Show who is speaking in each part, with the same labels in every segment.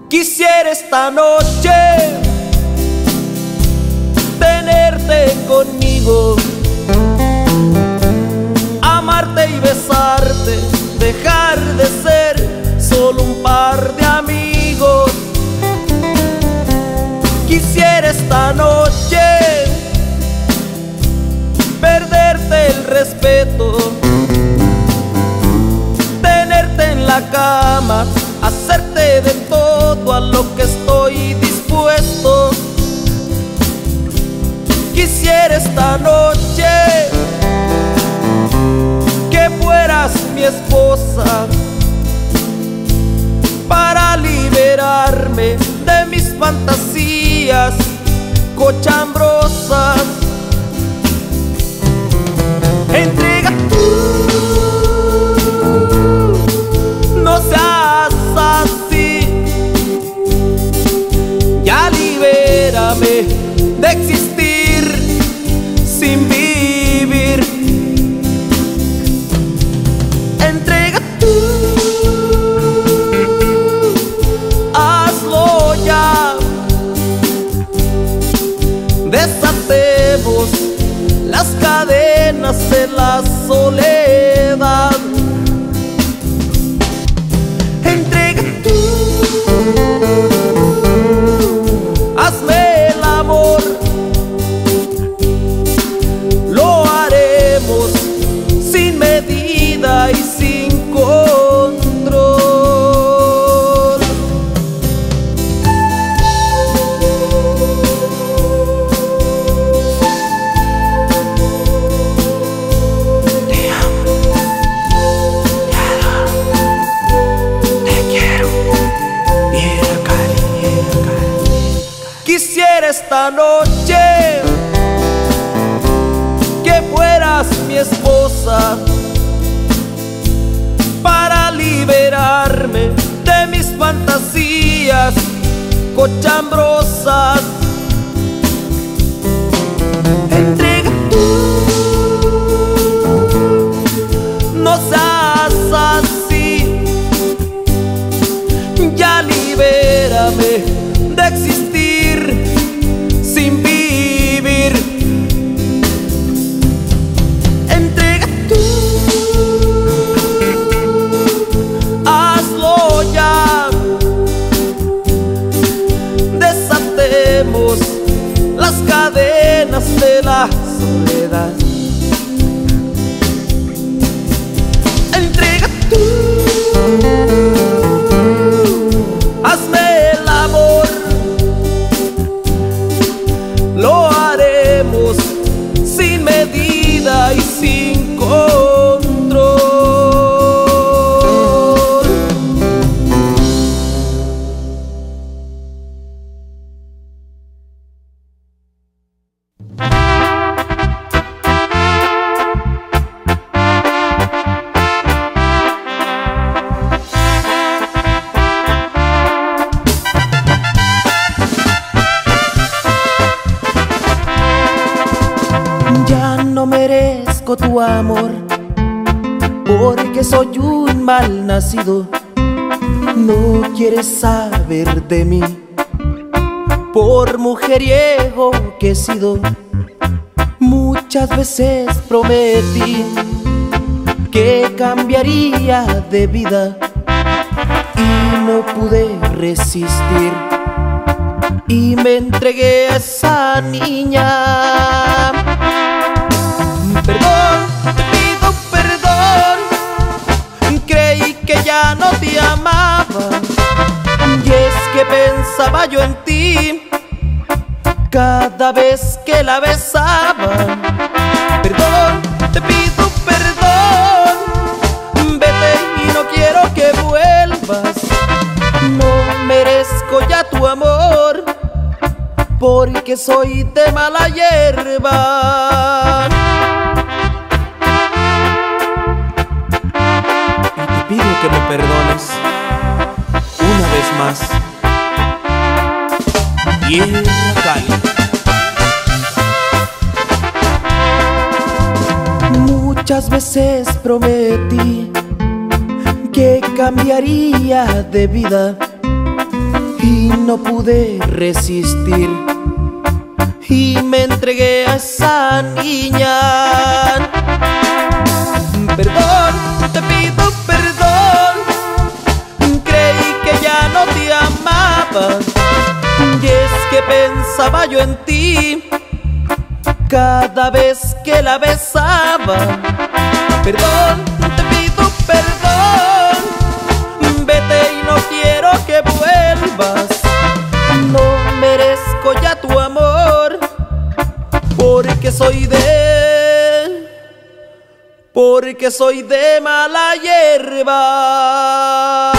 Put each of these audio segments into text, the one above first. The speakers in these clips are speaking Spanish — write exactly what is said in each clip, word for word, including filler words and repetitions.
Speaker 1: Quisiera esta noche tenerte conmigo, amarte y besarte, dejar de ser solo un par de amigos. Quisiera esta noche perderte el respeto, tenerte en la cama, hacerte de todo a lo que estoy dispuesto. Quisiera esta noche que fueras mi esposa para liberarme de mis fantasías cochambrosas. Entrega tú, no seas así, ya libérame de existir sin vivir. Entrega tú, hazlo ya, desatemos las cadenas de la soledad. Entrega tú, hazme el amor, lo haremos sin medida y sin control. Te amo, te adoro, te quiero, quiero, cariño, cariño. Quisiera esta noche que fueras mi esposa para liberarme de mis fantasías cochambrosas. Entrega tú, no seas así, ya libérame de existir sin vivir. Entrega tú, hazlo ya, desatemos las cadenas de la soledad. Entrega tú, hazme el amor, lo haremos sin medida y sin control. Ya no merezco tu amor, porque soy un mal nacido. No quieres saber de mí, por mujeriego que he sido. Muchas veces prometí que cambiaría de vida y no pude resistir y me entregué a esa niña. Perdón, te pido perdón, creí que ya no te amaba, y es que pensaba yo en ti cada vez que la besaba. Perdón, te pido perdón, vete y no quiero que vuelvas. No merezco ya tu amor, porque soy de mala hierba. Y te pido que me perdones una vez más. Tierra cálida. Muchas veces prometí que cambiaría de vida y no pude resistir y me entregué a esa niña. Perdón, te pido perdón, creí que ya no te amaba y es que pensaba yo en ti cada vez que la besaba. Perdón, te pido perdón, vete y no quiero que vuelvas. No merezco ya tu amor, porque soy de, porque soy de mala hierba.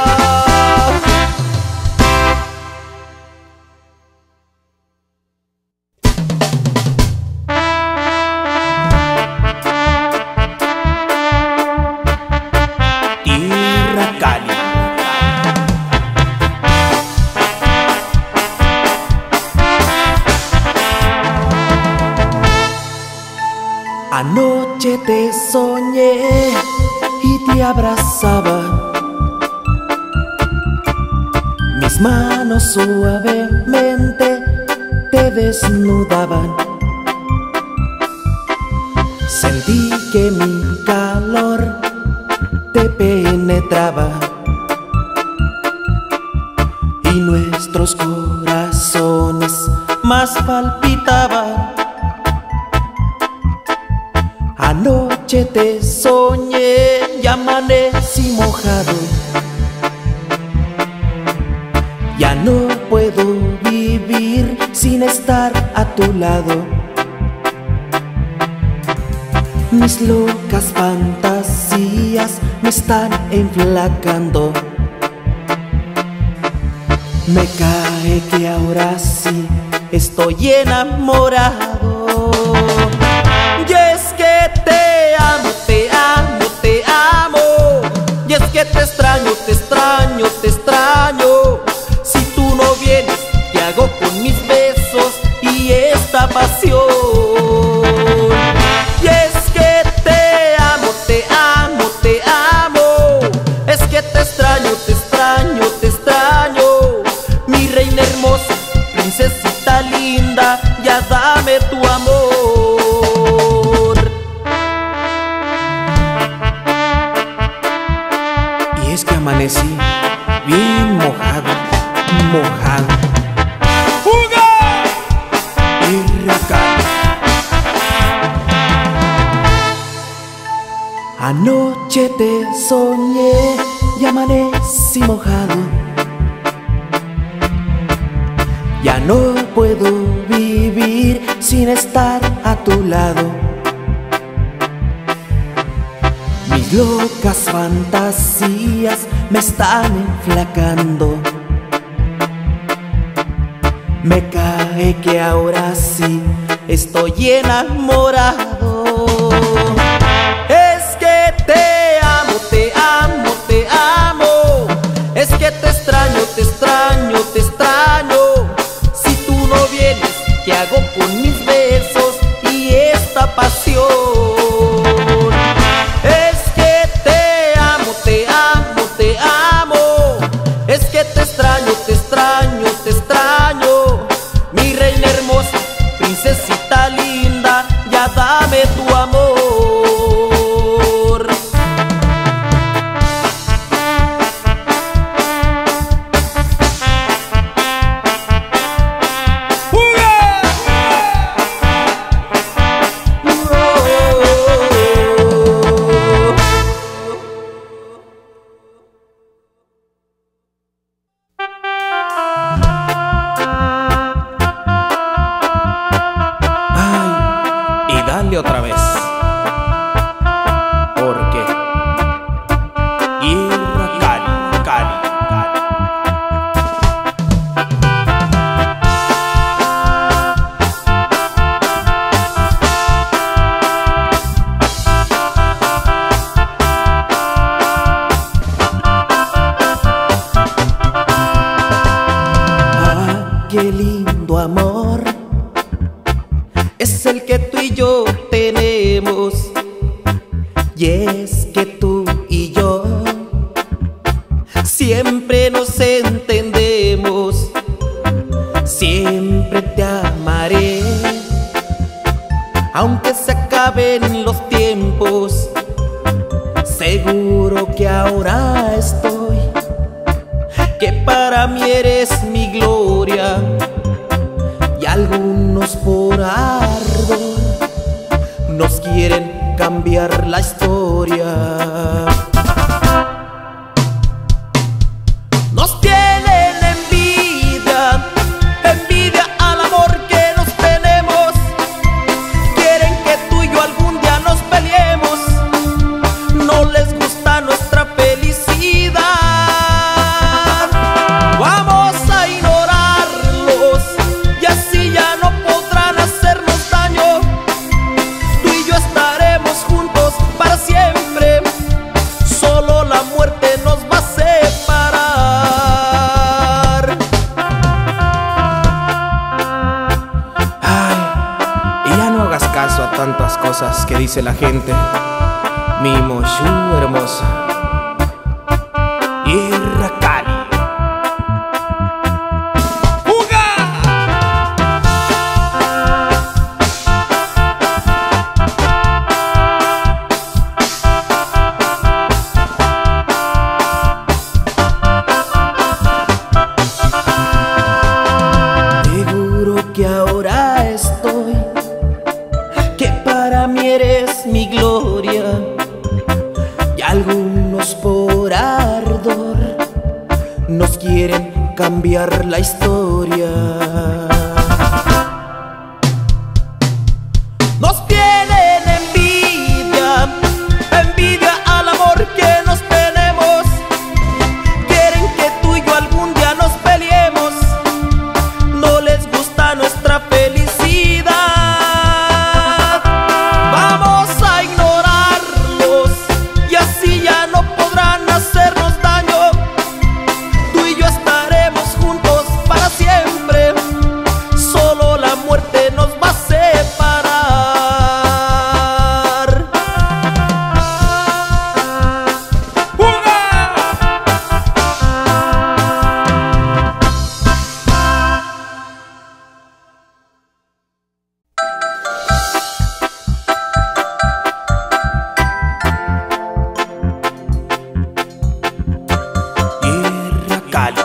Speaker 1: Anoche te soñé y te abrazaba, mis manos suavemente te desnudaban. Sentí que mi calor te penetraba y nuestros corazones más palpitaban. Anoche te soñé y amanecí mojado. Ya no puedo vivir sin estar a tu lado. Mis locas fantasías me están enflacando. Me cae que ahora sí estoy enamorado. Y es que te amo, te amo, te amo. Y es que te extraño, te extraño, te extraño. Si tú no vienes, ¿qué hago con mis besos y esta pasión? Y es que te amo, te amo, te amo. Es que te extraño, te extraño, te extraño. Mi reina hermosa, princesita linda, ya dame tu amor. Amanecí bien mojado, mojado. ¡Fuga! Tierra cálida. Anoche te soñé y amanecí mojado. Ya no puedo vivir sin estar a tu lado. Mis locas fantasías me están enflacando. Me cae que ahora sí estoy enamorado. Es que te amo, te amo, te amo. Es que te extraño, te extraño, te extraño. Si tú no vienes, ¿qué hago con mis besos y esta pasión? Te extraño, te extraño, mi reina hermosa, princesita linda, ya dame tu amor. Otra vez, porque Tierra Cálida, Cálida, ah, qué lindo amor es el que tú y yo tenemos. Y es que tú y yo siempre nos entendemos. siempre te amaré, aunque se acaben los tiempos. Seguro que ahora estoy, que para mí eres mi gloria, y algunos por ardor nos quieren cambiar la historia. Nos tienen envidia, envidia al amor que nos tenemos. Quieren que tú y yo algún día nos peleemos. No les gusta nuestra felicidad. Vamos a ignorarlos y así ya no podrán hacernos daño. Tú y yo estaremos juntos para siempre. Solo la muerte nos va a separar. Ay, y ya no hagas caso a tantas cosas que dice la gente. Mi Moshu hermosa, Tierra Cali. Seguro que ahora estoy, que para mí eres mi gloria, y algunos por ardor nos quieren cambiar la historia. Nos tienen envidia, envidia al amor que nos tenemos. Quieren que tú y yo algún día nos peleemos. No les gusta nuestra felicidad. Vamos a ignorarlos y así ya no podrán hacernos daño. Tú y yo estaremos juntos para siempre. Solo la muerte nos va a separar. Tierra Cali.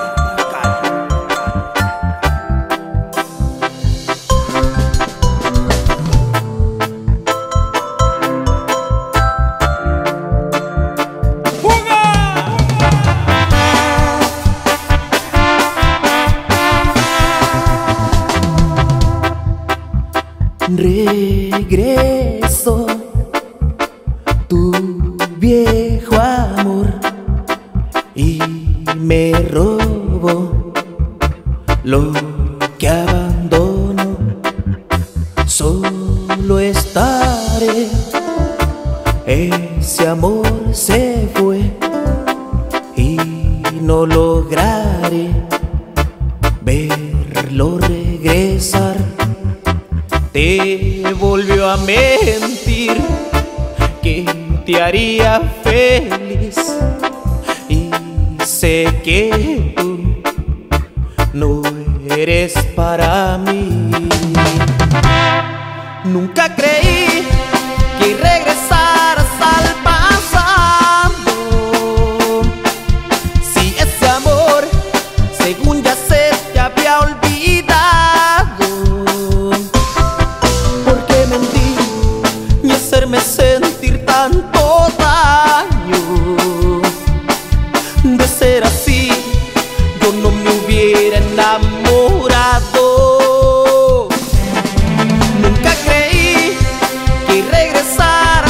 Speaker 1: Regreso tu viejo amor y me robo lo que abandono. Solo estaré, ese amor se fue y no lograré verlo regresar. Te volvió a mentir que te haría feliz, y sé que tú no eres para mí. Nunca creí que regresaras al pasado, si ese amor según ya se te había olvidado. ¿Por qué mentir y hacerme sentir tanto daño? De ser así, yo no me hubiera enamorado. Nunca creí que regresara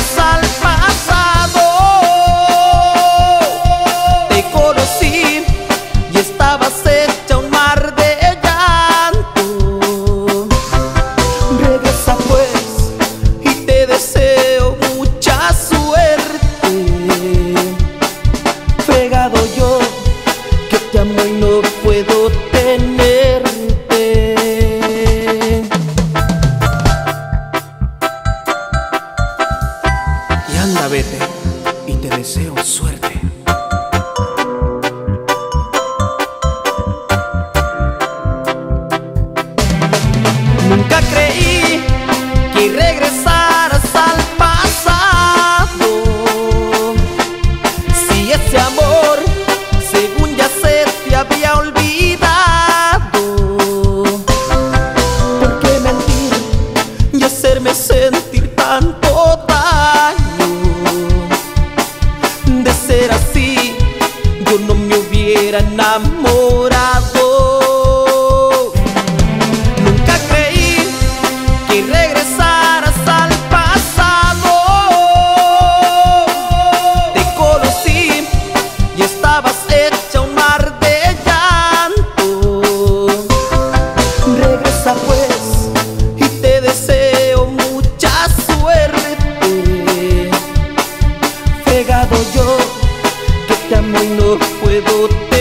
Speaker 1: amor, según ya se te había olvidado. ¿Por qué mentir y hacerme sentir tanto daño? De ser así, yo no me hubiera enamorado. Nunca creí que regresaras al pasado. Te conocí y estabas hecha un mar de llanto. Regresa pues y te deseo mucha suerte. Fregado yo que te amo y no puedo tener.